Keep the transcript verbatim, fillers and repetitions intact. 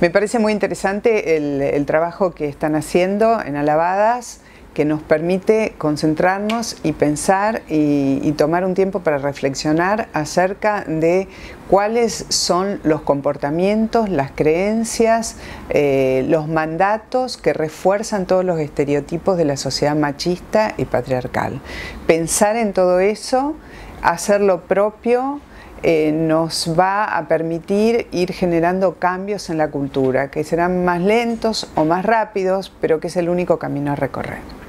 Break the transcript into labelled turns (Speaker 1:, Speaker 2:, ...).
Speaker 1: Me parece muy interesante el, el trabajo que están haciendo en Alabadas, que nos permite concentrarnos y pensar y, y tomar un tiempo para reflexionar acerca de cuáles son los comportamientos, las creencias, eh, los mandatos que refuerzan todos los estereotipos de la sociedad machista y patriarcal. Pensar en todo eso, hacerlo propio, Eh, nos va a permitir ir generando cambios en la cultura, que serán más lentos o más rápidos, pero que es el único camino a recorrer.